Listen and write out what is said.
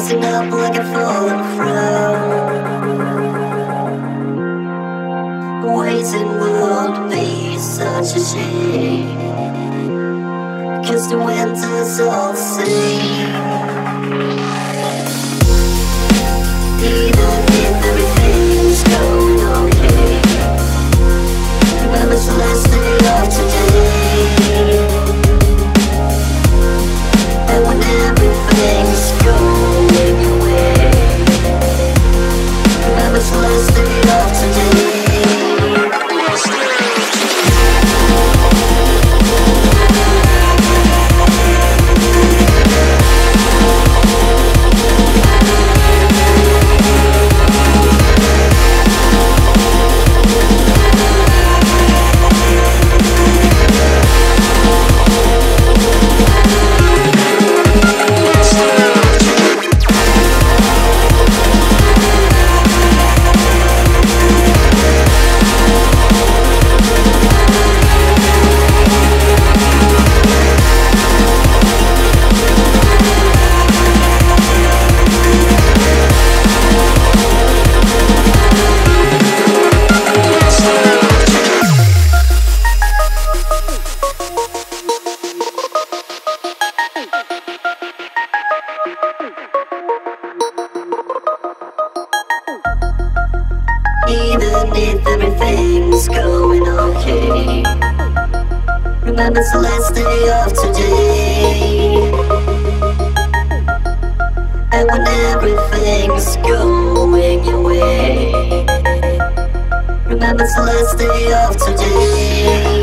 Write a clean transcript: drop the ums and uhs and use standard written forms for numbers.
rising up like a falling frown. Waiting won't be such a shame, 'cause the winter's all the same. Even if everything's going okay, remember it's the last day of today. And when everything's going your way, remember it's the last day of today. Even if everything's going okay, remember it's the last day of today. And when everything's going your way, remember it's the last day of today.